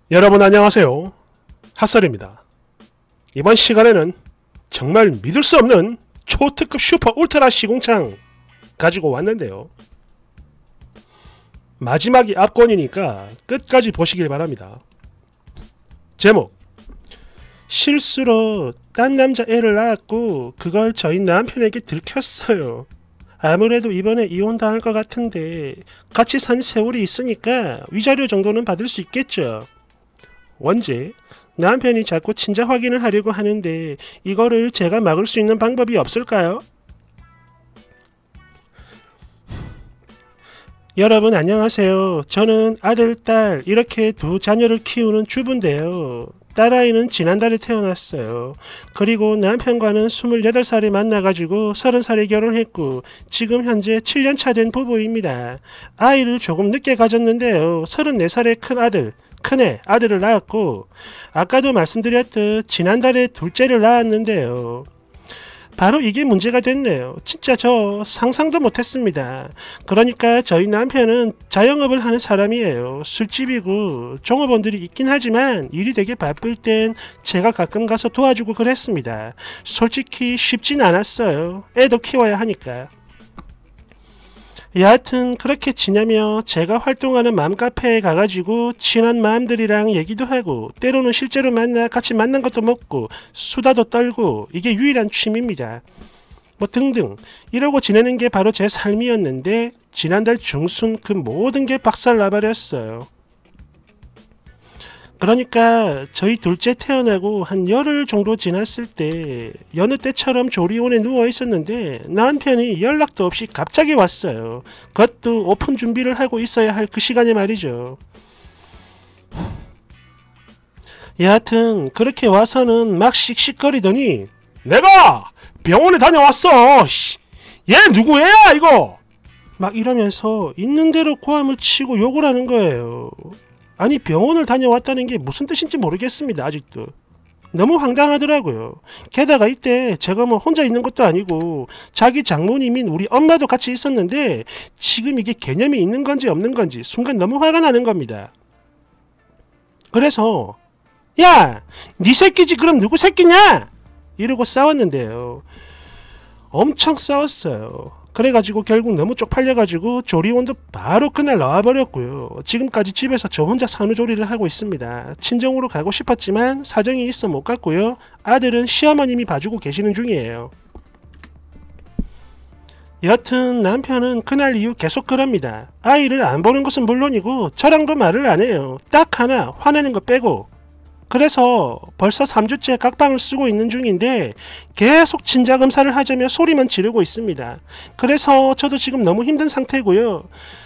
여러분 안녕하세요. 핫설입니다. 이번 시간에는 정말 믿을 수 없는 초특급 슈퍼 울트라 시궁창 가지고 왔는데요. 마지막이 압권이니까 끝까지 보시길 바랍니다. 제목: 실수로 딴 남자 애를 낳았고 그걸 저희 남편에게 들켰어요. 아무래도 이번에 이혼당할 것 같은데 같이 산 세월이 있으니까 위자료 정도는 받을 수 있겠죠. 원제: 남편이 자꾸 친자 확인을 하려고 하는데 이거를 제가 막을 수 있는 방법이 없을까요? 여러분 안녕하세요. 저는 아들, 딸 이렇게 두 자녀를 키우는 주부인데요. 딸아이는 지난달에 태어났어요. 그리고 남편과는 28살에 만나가지고 30살에 결혼했고 지금 현재 7년차 된 부부입니다. 아이를 조금 늦게 가졌는데요. 34살의 큰애 아들을 낳았고 아까도 말씀드렸듯 지난달에 둘째를 낳았는데요. 바로 이게 문제가 됐네요. 진짜 저 상상도 못했습니다. 그러니까 저희 남편은 자영업을 하는 사람이에요. 술집이고 종업원들이 있긴 하지만 일이 되게 바쁠 땐 제가 가끔 가서 도와주고 그랬습니다. 솔직히 쉽진 않았어요. 애도 키워야 하니까. 여하튼 그렇게 지내며 제가 활동하는 맘카페에 가가지고 친한 마음들이랑 얘기도 하고 때로는 실제로 만나 같이 만난 것도 먹고 수다도 떨고 이게 유일한 취미입니다. 뭐 등등 이러고 지내는 게 바로 제 삶이었는데 지난달 중순 그 모든 게 박살나버렸어요. 그러니까 저희 둘째 태어나고 한 열흘 정도 지났을 때 여느 때처럼 조리원에 누워 있었는데 남편이 연락도 없이 갑자기 왔어요. 그것도 오픈 준비를 하고 있어야 할 그 시간에 말이죠. 여하튼 그렇게 와서는 막 씩씩거리더니 내가 병원에 다녀왔어. 얘 누구 애야 이거? 막 이러면서 있는 대로 고함을 치고 욕을 하는 거예요. 아니 병원을 다녀왔다는 게 무슨 뜻인지 모르겠습니다. 아직도 너무 황당하더라고요. 게다가 이때 제가 뭐 혼자 있는 것도 아니고 자기 장모님인 우리 엄마도 같이 있었는데 지금 이게 개념이 있는 건지 없는 건지 순간 너무 화가 나는 겁니다. 그래서 야, 네 새끼지 그럼 누구 새끼냐? 이러고 싸웠는데요. 엄청 싸웠어요. 그래가지고 결국 너무 쪽팔려가지고 조리원도 바로 그날 나와버렸고요. 지금까지 집에서 저 혼자 산후조리를 하고 있습니다. 친정으로 가고 싶었지만 사정이 있어 못 갔고요. 아들은 시어머님이 봐주고 계시는 중이에요. 여튼 남편은 그날 이후 계속 그럽니다. 아이를 안 보는 것은 물론이고 저랑도 말을 안 해요. 딱 하나 화내는 거 빼고. 그래서 벌써 3주째 각방을 쓰고 있는 중인데 계속 진자검사를 하자며 소리만 지르고 있습니다. 그래서 저도 지금 너무 힘든 상태고요.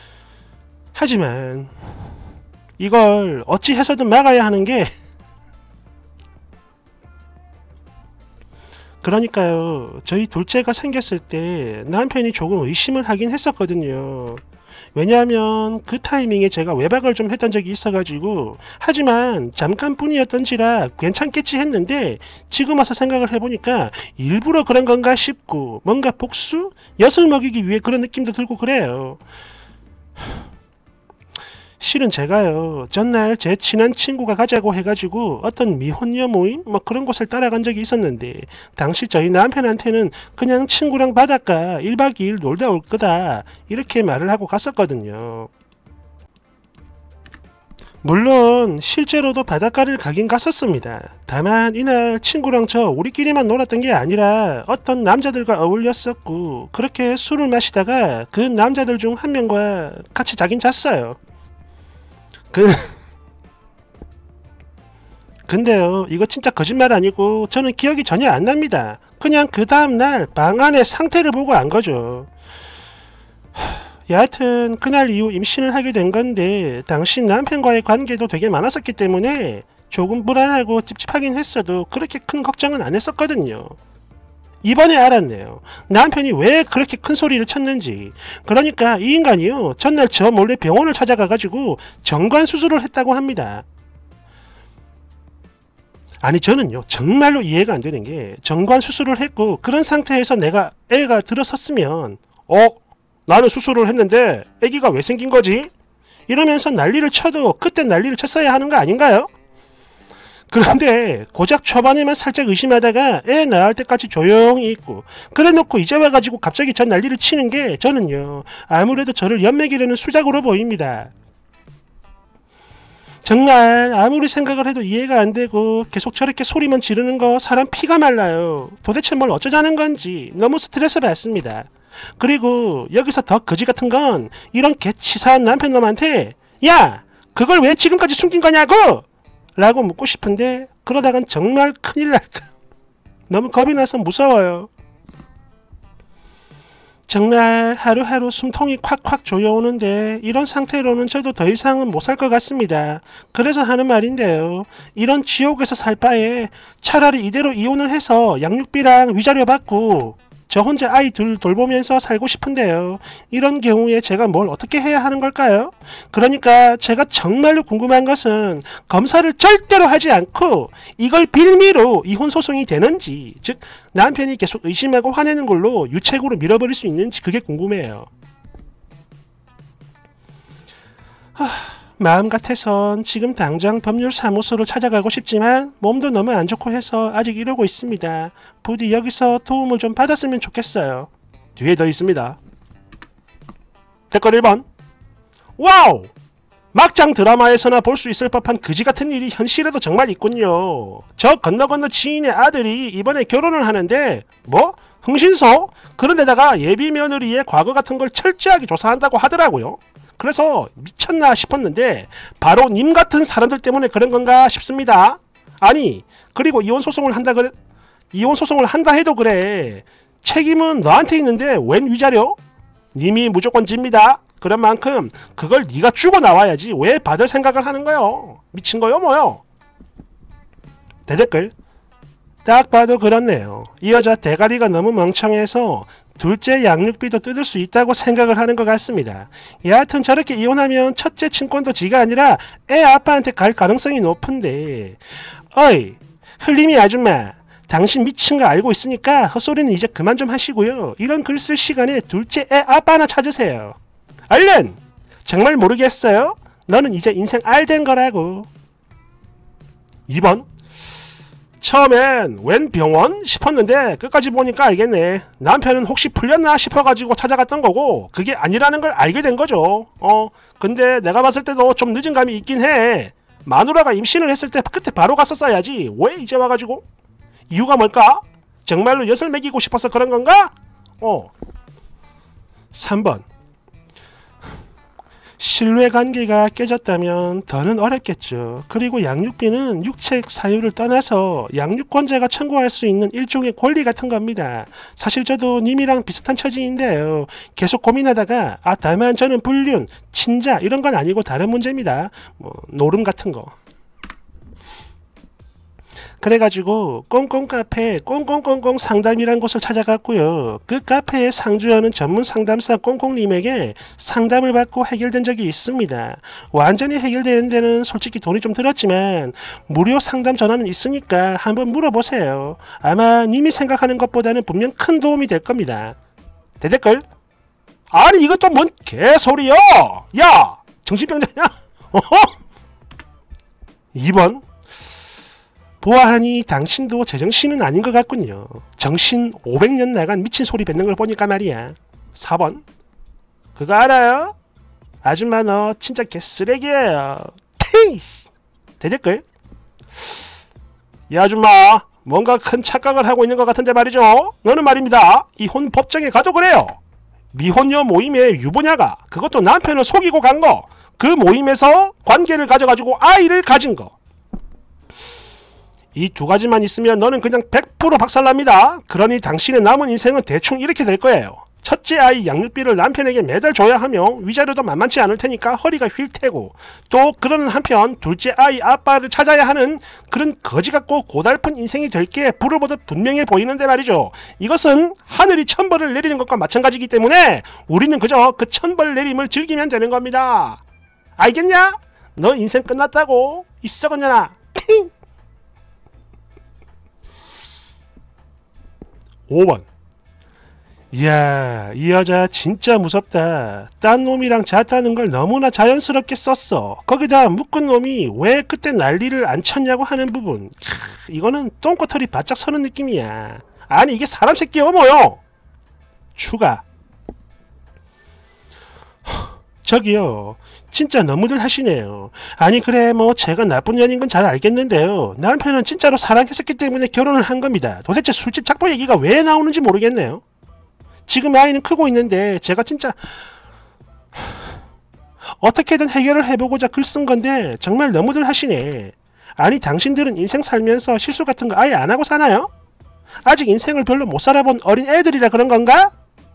하지만 이걸 어찌 해서든 막아야 하는 게 그러니까요. 저희 둘째가 생겼을 때 남편이 조금 의심을 하긴 했었거든요. 왜냐하면 그 타이밍에 제가 외박을 좀 했던 적이 있어가지고 하지만 잠깐뿐이었던지라 괜찮겠지 했는데 지금 와서 생각을 해보니까 일부러 그런 건가 싶고 뭔가 복수? 엿을 먹이기 위해 그런 느낌도 들고 그래요. 실은 제가요 전날 제 친한 친구가 가자고 해가지고 어떤 미혼녀 모임? 뭐 그런 곳을 따라간 적이 있었는데 당시 저희 남편한테는 그냥 친구랑 바닷가 1박 2일 놀다 올 거다 이렇게 말을 하고 갔었거든요. 물론 실제로도 바닷가를 가긴 갔었습니다. 다만 이날 친구랑 저 우리끼리만 놀았던 게 아니라 어떤 남자들과 어울렸었고 그렇게 술을 마시다가 그 남자들 중 한 명과 같이 자긴 잤어요. 근데요 이거 진짜 거짓말 아니고 저는 기억이 전혀 안 납니다. 그냥 그 다음날 방 안의 상태를 보고 안 거죠. 여하튼 그날 이후 임신을 하게 된 건데 당시 남편과의 관계도 되게 많았었기 때문에 조금 불안하고 찝찝하긴 했어도 그렇게 큰 걱정은 안 했었거든요. 이번에 알았네요. 남편이 왜 그렇게 큰 소리를 쳤는지. 그러니까 이 인간이요 전날 저 몰래 병원을 찾아가가지고 정관 수술을 했다고 합니다. 아니 저는요 정말로 이해가 안 되는 게 정관 수술을 했고 그런 상태에서 내가 애가 들어섰으면 나는 수술을 했는데 애기가 왜 생긴 거지? 이러면서 난리를 쳐도 그때 난리를 쳤어야 하는 거 아닌가요? 그런데 고작 초반에만 살짝 의심하다가 애 낳을 때까지 조용히 있고 그래놓고 이제 와가지고 갑자기 전 난리를 치는 게 저는요 아무래도 저를 연맥이려는 수작으로 보입니다. 정말 아무리 생각을 해도 이해가 안 되고 계속 저렇게 소리만 지르는 거 사람 피가 말라요. 도대체 뭘 어쩌자는 건지 너무 스트레스 받습니다. 그리고 여기서 더 거지 같은 건 이런 개치사한 남편놈한테 야! 그걸 왜 지금까지 숨긴 거냐고! 라고 묻고 싶은데 그러다간 정말 큰일 날까. 너무 겁이 나서 무서워요. 정말 하루하루 숨통이 콱콱 조여오는데 이런 상태로는 저도 더 이상은 못 살 것 같습니다. 그래서 하는 말인데요. 이런 지옥에서 살 바에 차라리 이대로 이혼을 해서 양육비랑 위자료 받고 저 혼자 아이 둘 돌보면서 살고 싶은데요. 이런 경우에 제가 뭘 어떻게 해야 하는 걸까요? 그러니까 제가 정말로 궁금한 것은 검사를 절대로 하지 않고 이걸 빌미로 이혼 소송이 되는지, 즉 남편이 계속 의심하고 화내는 걸로 유책으로 밀어버릴 수 있는지 그게 궁금해요. 마음 같아선 지금 당장 법률사무소를 찾아가고 싶지만 몸도 너무 안 좋고 해서 아직 이러고 있습니다. 부디 여기서 도움을 좀 받았으면 좋겠어요. 뒤에 더 있습니다. 댓글 1번. 와우! 막장 드라마에서나 볼 수 있을 법한 그지같은 일이 현실에도 정말 있군요. 저 건너 지인의 아들이 이번에 결혼을 하는데 뭐? 흥신소? 그런데다가 예비 며느리의 과거 같은 걸 철저하게 조사한다고 하더라고요. 그래서 미쳤나 싶었는데 바로 님 같은 사람들 때문에 그런 건가 싶습니다. 아니 그리고 이혼 소송을 한다 해도 그래. 책임은 너한테 있는데 웬 위자료? 님이 무조건 집니다. 그런 만큼 그걸 네가 주고 나와야지 왜 받을 생각을 하는 거요? 미친 거요 뭐요? 대댓글. 딱 봐도 그렇네요. 이 여자 대가리가 너무 멍청해서 둘째 양육비도 뜯을 수 있다고 생각을 하는 것 같습니다. 여하튼 저렇게 이혼하면 첫째 친권도 지가 아니라 애 아빠한테 갈 가능성이 높은데. 어이 흘림이 아줌마, 당신 미친 거 알고 있으니까 헛소리는 이제 그만 좀 하시고요. 이런 글 쓸 시간에 둘째 애 아빠나 찾으세요. 얼른! 정말 모르겠어요? 너는 이제 인생 알된 거라고. 2번. 처음엔 웬 병원? 싶었는데 끝까지 보니까 알겠네. 남편은 혹시 풀렸나 싶어가지고 찾아갔던 거고 그게 아니라는 걸 알게 된 거죠. 근데 내가 봤을 때도 좀 늦은 감이 있긴 해. 마누라가 임신을 했을 때 그때 바로 갔었어야지. 왜 이제 와가지고? 이유가 뭘까? 정말로 엿을 먹이고 싶어서 그런 건가? 3번. 신뢰관계가 깨졌다면 더는 어렵겠죠. 그리고 양육비는 육책 사유를 떠나서 양육권자가 청구할 수 있는 일종의 권리 같은 겁니다. 사실 저도 님이랑 비슷한 처지인데요. 계속 고민하다가 다만 저는 불륜, 친자 이런 건 아니고 다른 문제입니다. 노름 같은 거. 그래가지고 꽁꽁카페 꽁꽁꽁꽁 상담이란 곳을 찾아갔고요. 그 카페에 상주하는 전문 상담사 꽁꽁님에게 상담을 받고 해결된 적이 있습니다. 완전히 해결되는 데는 솔직히 돈이 좀 들었지만 무료 상담 전화는 있으니까 한번 물어보세요. 아마 님이 생각하는 것보다는 분명 큰 도움이 될 겁니다. 대댓글. 아니 이것도 뭔 개소리야. 야 정신병자냐? 2번. 보아하니 당신도 제정신은 아닌 것 같군요. 정신 500년 나간 미친 소리 뱉는 걸 보니까 말이야. 4번. 그거 알아요? 아줌마 너 진짜 개쓰레기예요. 테이! 대댓글. 이 아줌마 뭔가 큰 착각을 하고 있는 것 같은데 말이죠. 너는 말입니다. 이혼 법정에 가도 그래요. 미혼녀 모임에 유부녀가 그것도 남편을 속이고 간 거. 그 모임에서 관계를 가져가지고 아이를 가진 거. 이 두 가지만 있으면 너는 그냥 100% 박살납니다. 그러니 당신의 남은 인생은 대충 이렇게 될 거예요. 첫째 아이 양육비를 남편에게 매달 줘야 하며 위자료도 만만치 않을 테니까 허리가 휠 테고 또 그러는 한편 둘째 아이 아빠를 찾아야 하는 그런 거지같고 고달픈 인생이 될 게 불을 보듯 분명해 보이는데 말이죠. 이것은 하늘이 천벌을 내리는 것과 마찬가지이기 때문에 우리는 그저 그 천벌 내림을 즐기면 되는 겁니다. 알겠냐? 너 인생 끝났다고. 이 썩었냐나. 5번. 이야, 이 여자 진짜 무섭다. 딴 놈이랑 잤다는 걸 너무나 자연스럽게 썼어. 거기다 묶은 놈이 왜 그때 난리를 안 쳤냐고 하는 부분. 이거는 똥꼬털이 바짝 서는 느낌이야. 아니 이게 사람 새끼여 뭐요? 추가. 저기요, 진짜 너무들 하시네요. 아니 그래 뭐 제가 나쁜 년인 건 잘 알겠는데요. 남편은 진짜로 사랑했었기 때문에 결혼을 한 겁니다. 도대체 술집 작보 얘기가 왜 나오는지 모르겠네요. 지금 아이는 크고 있는데 제가 진짜 어떻게든 해결을 해보고자 글 쓴 건데 정말 너무들 하시네. 아니 당신들은 인생 살면서 실수 같은 거 아예 안 하고 사나요? 아직 인생을 별로 못 살아본 어린 애들이라 그런 건가?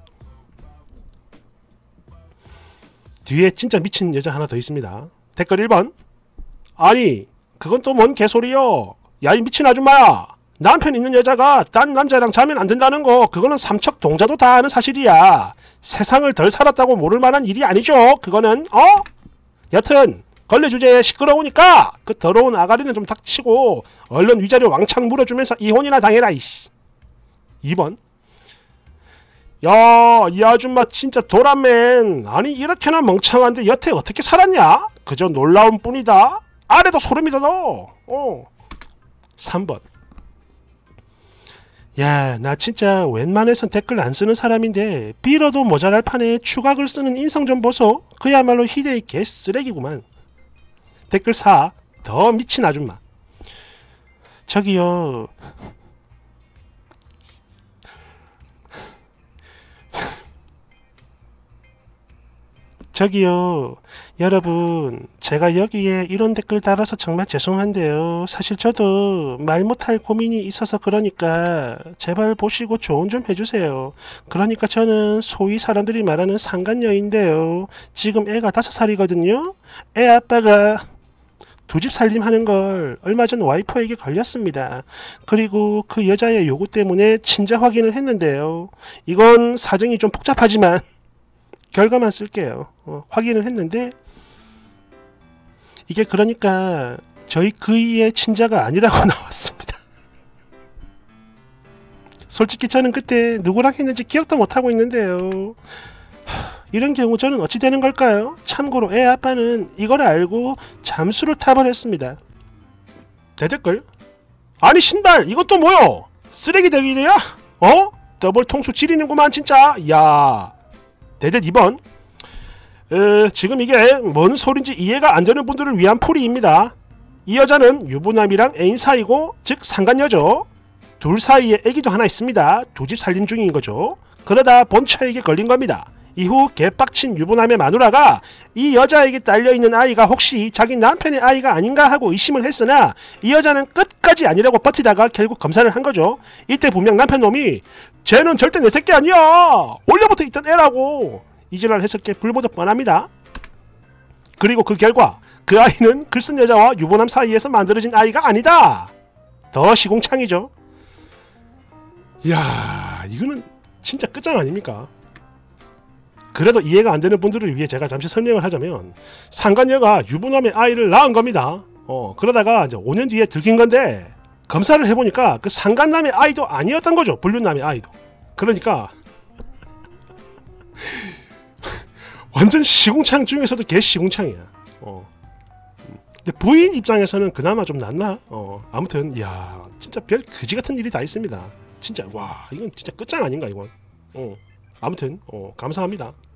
뒤에 진짜 미친 여자 하나 더 있습니다. 댓글 1번. 아니 그건 또 뭔 개소리요. 야 이 미친 아줌마야. 남편 있는 여자가 딴 남자랑 자면 안 된다는 거 그거는 삼척 동자도 다 아는 사실이야. 세상을 덜 살았다고 모를 만한 일이 아니죠. 그거는 여튼 걸레 주제에 시끄러우니까 그 더러운 아가리는 좀 닥치고 얼른 위자료 왕창 물어주면서 이혼이나 당해라 이씨. 2번. 야, 이 아줌마 진짜 도라맨. 아니 이렇게나 멍청한데 여태 어떻게 살았냐? 그저 놀라운 뿐이다. 아래도 소름이 돋아. 3번. 야, 나 진짜 웬만해선 댓글 안 쓰는 사람인데 빌어도 모자랄 판에 추각을 쓰는 인성 좀 보소. 그야말로 희대의 개쓰레기구만. 댓글 4. 더 미친 아줌마. 저기요, 여러분, 제가 여기에 이런 댓글 달아서 정말 죄송한데요. 사실 저도 말 못할 고민이 있어서 그러니까 제발 보시고 조언 좀 해주세요. 그러니까 저는 소위 사람들이 말하는 상간녀인데요. 지금 애가 5살이거든요. 애 아빠가 두 집 살림하는 걸 얼마 전 와이퍼에게 걸렸습니다. 그리고 그 여자의 요구 때문에 친자 확인을 했는데요. 이건 사정이 좀 복잡하지만 결과만 쓸게요. 확인을 했는데 이게 그러니까 저희 그이의 친자가 아니라고 나왔습니다. 솔직히 저는 그때 누구랑 했는지 기억도 못하고 있는데요. 이런 경우 저는 어찌 되는 걸까요? 참고로 애 아빠는 이걸 알고 잠수를 타버렸습니다. 대댓글. 아니 신발 이것도 뭐요? 쓰레기 대기래야? 더블 통수 지리는구만 진짜. 야. 대댓 2번. 지금 이게 뭔 소린지 이해가 안 되는 분들을 위한 풀이입니다. 이 여자는 유부남이랑 애인 사이고 즉 상간녀죠. 둘 사이에 애기도 하나 있습니다. 두 집 살림 중인 거죠. 그러다 본처에게 걸린 겁니다. 이후 개빡친 유부남의 마누라가 이 여자에게 딸려있는 아이가 혹시 자기 남편의 아이가 아닌가 하고 의심을 했으나 이 여자는 끝까지 아니라고 버티다가 결국 검사를 한 거죠. 이때 분명 남편 놈이 쟤는 절대 내 새끼 아니야. 원래부터 있던 애라고 이지랄 했을 게 불보듯 뻔합니다. 그리고 그 결과 그 아이는 글쓴 여자와 유부남 사이에서 만들어진 아이가 아니다. 더 시궁창이죠. 이야, 이거는 진짜 끝장 아닙니까? 그래도 이해가 안 되는 분들을 위해 제가 잠시 설명을 하자면 상간녀가 유부남의 아이를 낳은 겁니다. 그러다가 이제 5년 뒤에 들킨 건데 검사를 해보니까 그 상간남의 아이도 아니었던 거죠. 불륜남의 아이도. 그러니까 완전 시궁창 중에서도 개 시궁창이야. 근데 부인 입장에서는 그나마 좀 낫나? 아무튼 이야 진짜 별 그지 같은 일이 다 있습니다. 진짜 와 이건 진짜 끝장 아닌가 이건. 아무튼 감사합니다.